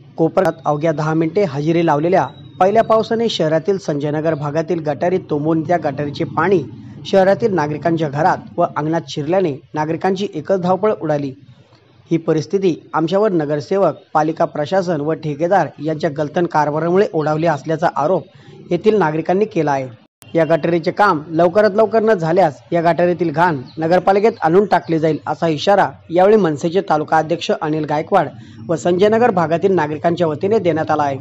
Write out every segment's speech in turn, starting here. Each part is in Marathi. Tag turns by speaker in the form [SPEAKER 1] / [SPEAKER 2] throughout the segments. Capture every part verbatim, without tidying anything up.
[SPEAKER 1] कोपरात अवघ्या दहा मिनिटे हजेरी लावलेल्या पहिल्या पावसाने शहरातील संजयनगर भागातील गटारीत तुंबून त्या गटारीचे पाणी शहरातील नागरिकांच्या घरात व अंगणात शिरल्याने नागरिकांची एकच धावपळ उडाली। ही परिस्थिती आमच्यावर नगरसेवक, पालिका प्रशासन व ठेकेदार यांच्या गलथन कारभारामुळे ओढावली असल्याचा आरोप येथील नागरिकांनी केला आहे। या गटारीचे काम लवकरात लवकर न झाल्यास या गटारीतील घाण नगरपालिकेत आणून टाकली जाईल असा इशारा यावेळी मनसेचे तालुका अध्यक्ष अनिल गायकवाड व संजयनगर भागातील नागरिकांच्या वतीने देण्यात आला आहे।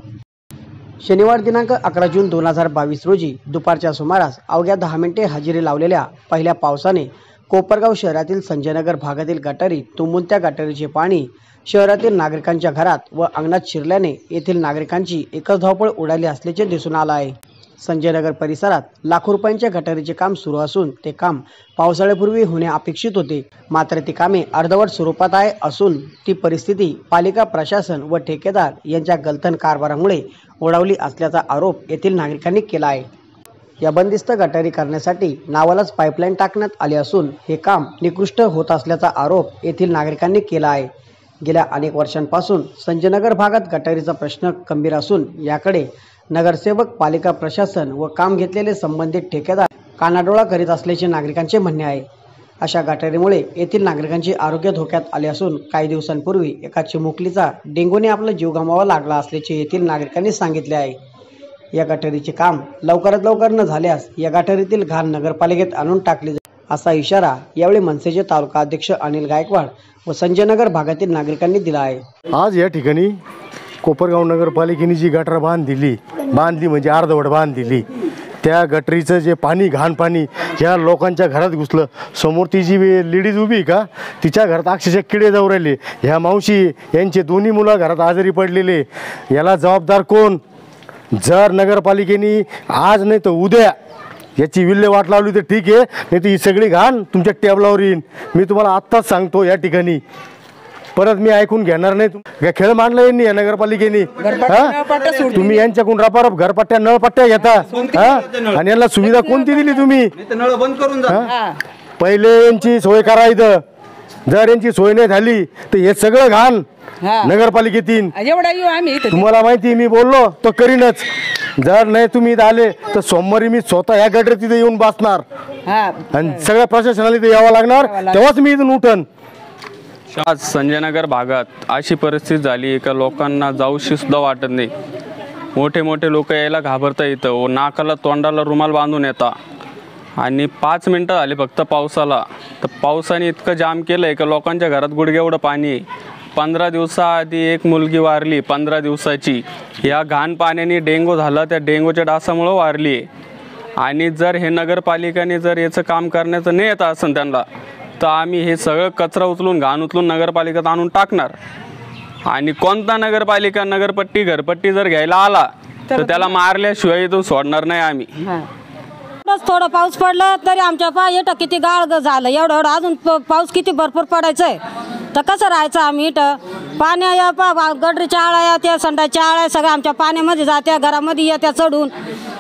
[SPEAKER 1] शनिवार दिनांक अकरा जून दोन हजार बावीस रोजी दुपारच्या सुमारास अवघ्या दहा मिनिटे हजेरी लावलेल्या पहिल्या पावसाने कोपरगाव शहरातील संजयनगर भागातील गटारीत तुंबून त्या गटारीचे पाणी शहरातील नागरिकांच्या घरात व अंगणात शिरल्याने येथील नागरिकांची एकच धावपळ उडाली असल्याचे दिसून आले आहे। संजयनगर परिसरात लाखो रुपयांच्या गटारीचे काम सुरू असून ते काम पावसाळ्यापूर्वी होणे अपेक्षित होते, मात्र ती कामे अर्धवट स्वरूपात आहे असून ती परिस्थिती पालिका प्रशासन व ठेकेदार यांच्या गलथन कारभारामुळे ओढावली असल्याचा आरोप येथील नागरिकांनी केला आहे। या बंदिस्त गटारी करण्यासाठी नावालाच पाईपलाईन टाकण्यात आली असून हे काम निकृष्ट होत असल्याचा आरोप येथील नागरिकांनी केला आहे। गेल्या अनेक वर्षांपासून संजयनगर भागात गटारीचा प्रश्न गंभीर असून याकडे नगरसेवक, पालिका प्रशासन व काम घेतलेले संबंधित ठेकेदार कानाडोळा करीत असल्याचे नागरिकांचे म्हणणे आहे। अशा गटारीमुळे येथील नागरिकांचे आरोग्य धोक्यात आले असून काही दिवसांपूर्वी एका चिमुकलीचा डेंगूने आपला जीव गमवावा लागला असल्याचे येथील नागरिकांनी सांगितले आहे। या गटारीचे काम लवकरात लवकर न झाल्यास या गटारीतील घाण नगरपालिकेत आणून टाकली जाईल असा इशारा यावेळी मनसेचे तालुका अध्यक्ष अनिल गायकवाड व संजयनगर भागातील नागरिकांनी दिला आहे।
[SPEAKER 2] आज या ठिकाणी कोपरगाव नगरपालिकेने जी गटर बांध दिली बांधली म्हणजे अर्धवट बांध दिली, त्या गटरीचं जे पाणी, घाण पाणी ह्या लोकांच्या घरात घुसलं। समोर ती जी लेडीज उभी का तिच्या घरात अक्षरशः किडे जाऊ राहिले। ह्या मावशी यांचे दोन्ही मुलं घरात आजारी पडलेले, याला जबाबदार कोण? जर नगरपालिकेने आज नाही तर उद्या याची विल्हेवाट लावली तर ठीक आहे, नाही तर ही सगळी घाण तुमच्या टेबलावर येईन। मी तुम्हाला आत्ताच सांगतो, या ठिकाणी परत मी ऐकून घेणार नाही। काय खेळ मांडला यांनी या नगरपालिकेने? तुम्ही यांच्याकडून रपारप घरपट्ट्या, नळपट्ट्या घेता आणि यांना सुविधा कोणती दिली तुम्ही?
[SPEAKER 3] नळ बंद करून जा।
[SPEAKER 2] पहिले यांची सोय करायचं, जर यांची सोय नाही झाली तर हे सगळं घाण नगरपालिकेतील तुम्हाला माहिती, मी बोललो तो करीनच। जर नाही तुम्ही इथं आले तर सोमवारी मी स्वतः या गटर तिथे येऊन बसणार आणि सगळ्या प्रशासनाला इथे यावं लागणार, तेव्हाच मी इथून उठन।
[SPEAKER 4] आज संजयनगर भागात अशी परिस्थिती झाली का लोकांना जाऊशी सुद्धा वाटत नाही। मोठे मोठे लोक यायला घाबरता येतं व नाकाला तोंडाला रुमाल बांधून येतात आणि पाच मिनटं झाली फक्त पावसाला, तर पावसाने इतकं जाम केलं आहे का लोकांच्या घरात गुडघेएवढं पाणी आहे। पंधरा दिवसाआधी एक मुलगी वारली, पंधरा दिवसाची, या घाण पाण्याने डेंगू झाला, त्या डेंगूच्या डासामुळं वारली आहे। आणि जर हे नगरपालिकेने जर याचं काम करण्याचं नाही येत असेल त्यांना, तर आम्ही हे सगळं कचरा उचलून, घाण उचलून नगरपालिकेत आणून टाकणार। आणि कोणता नगरपालिका नगरपट्टी घरपट्टी जर घ्यायला आला तर त्याला मारल्याशिवाय इथून सोडणार नाही आम्ही।
[SPEAKER 5] थोडं पाऊस पडला तरी आमच्या पा इथं किती गाळ झालं, एवढं एवढं अजून पाऊस किती भरपूर पडायचंय, तर कसं राहायचं आम्ही इथं? पाण्या या पा गटरीच्या आळ्या, त्या संडाच्या आळ्या सगळ्या आमच्या पाण्यामध्ये जात्या, घरामध्ये येत्या चढून।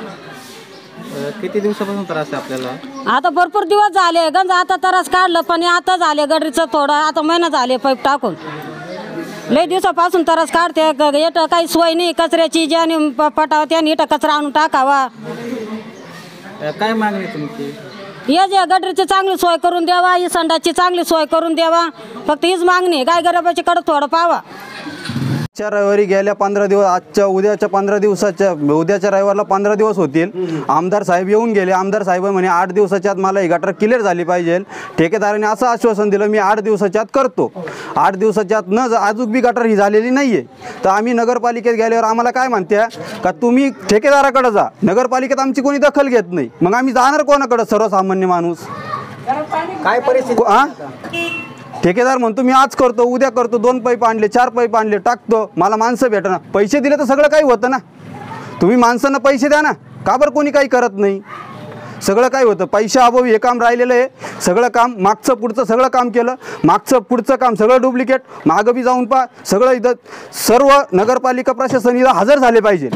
[SPEAKER 3] किती दिवसापासून त्रास आहे आपल्याला?
[SPEAKER 5] आता भरपूर दिवस झाले, गंज आता त्रास काढलं, पण आता झाले गटरीचं थोडं, आता महिना झाले पाईप टाकून। लई दिवसापासून त्रास काढते, इथं काही सोय नाही कचऱ्याची, ज्याने पटावं त्याने इथं कचरा आणून टाकावा।
[SPEAKER 3] काय मागणी तुमची?
[SPEAKER 5] या जे गटरीची चांगली सोय करून द्यावा, ही संडाची चांगली सोय करून द्यावा, फक्त हीच मागणी। काय गरीबाची कडे थोडं पावा।
[SPEAKER 6] आजच्या रविवारी गेल्या पंधरा दिवस, आजच्या उद्याच्या पंधरा दिवसाच्या उद्याच्या रविवारला पंधरा दिवस होतील। आमदार साहेब येऊन गेले, आमदार साहेब म्हणे आठ दिवसाच्या आत मला ही गटर क्लिअर झाली पाहिजे। ठेकेदाराने असं आश्वासन दिलं, मी आठ दिवसाच्या आत करतो। आठ दिवसाच्या आत न अजून बी गटर ही झालेली नाही आहे, तर आम्ही नगरपालिकेत गेल्यावर आम्हाला काय म्हणत्या का तुम्ही ठेकेदाराकडे जा, नगरपालिकेत आमची कोणी दखल घेत नाही। मग आम्ही जाणार कोणाकडे? सर्वसामान्य माणूस।
[SPEAKER 1] काय परिस्थिती?
[SPEAKER 6] हां, ठेकेदार म्हणतो मी आज करतो, उद्या करतो, दोन पाईप आणले, चार पाईप आणले, टाकतो, मला माणसं भेटना। पैसे दिले तर सगळं काही होतं ना, तुम्ही माणसांना पैसे द्या ना, का बरं कोणी काही करत नाही? सगळं काही होतं, पैशाअभावी हे काम राहिलेलं आहे। सगळं काम मागचं पुढचं सगळं काम केलं, मागचं पुढचं काम सगळं डुप्लिकेट, मागं बी जाऊन पहा सगळं। इथं सर्व नगरपालिका प्रशासन इथं हजर झाले पाहिजे।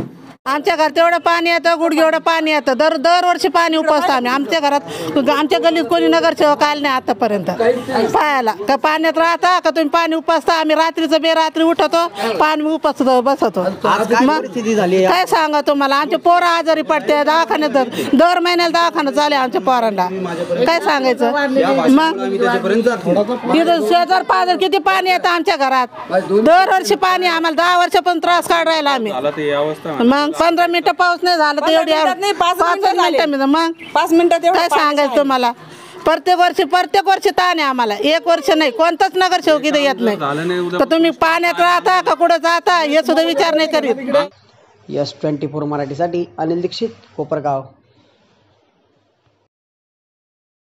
[SPEAKER 7] आमच्या घरात एवढं पाणी येतं, गुडघे एवढं पाणी येतं. दर दरवर्षी पाणी उपसतो आम्ही. आमच्या घरात आमच्या गल्लीत कोणी नगरसेवक आले नाही आतापर्यंत पाहायला. का पाण्यात राहता का तुम्ही पाणी उपसता. आम्ही रात्रीचं बेरात्री उठतो, पाणी उपसतो बसतो. मग काय सांगा तुम्हाला, आमचे पोरं आजारी पडते, दवाखान्यात जात- दर महिन्याला दवाखाना चालू आहे आमच्या पोरांना. काय सांगायचं मग. इथं शेजार पाजार किती पाणी येतं आमच्या घरात. दरवर्षी पाणी आम्हाला दहा वर्षापासून त्रास काढ राहिला आम्ही.
[SPEAKER 4] मला ती अवस्था
[SPEAKER 7] मग पंधरा मिनिटं पाऊस नाही झाला तर एवढी पाच मिनिटं मग पाच मिनिटात काय सांगायचं तुम्हाला. प्रत्येक वर्षी प्रत्येक वर्षी ताण आहे आम्हाला. एक वर्ष नाही, कोणताच नगरसेवक इथे येत नाही. तर तुम्ही पाण्यात राहता का कुठं जाता हे सुद्धा विचार नाही करीत.
[SPEAKER 1] यस ट्वेंटी फोर मराठीसाठी अनिल दीक्षित, कोपरगाव.